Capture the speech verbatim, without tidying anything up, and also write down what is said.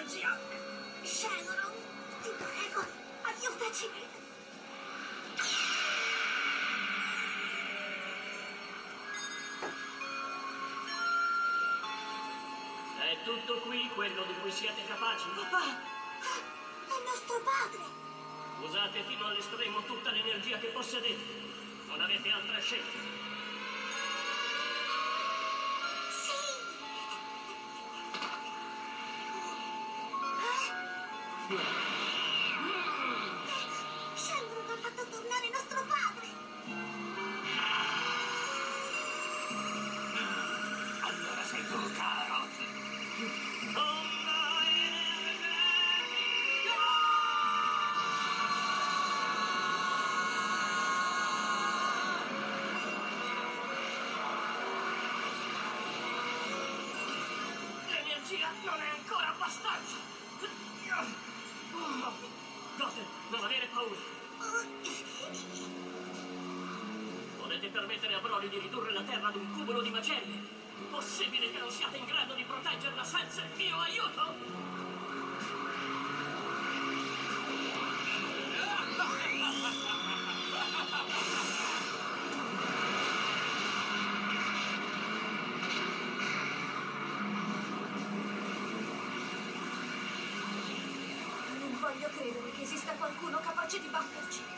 energia! Shenron, ti prego, aiutaci! È tutto qui quello di cui siete capaci? Papà, è nostro padre! Usate fino all'estremo tutta l'energia che possedete. Non avete altra scelta. Sì! Shenron ha fatto tornare nostro padre! Allora sei tu, Carrot. Onda energetica! L'energia non è ancora abbastanza! Goten, non avere paura! Volete permettere a Broly di ridurre la Terra ad un cumulo di macerie? Possibile che non siate in grado di proteggerla senza il mio aiuto? Non voglio credere che esista qualcuno capace di batterci.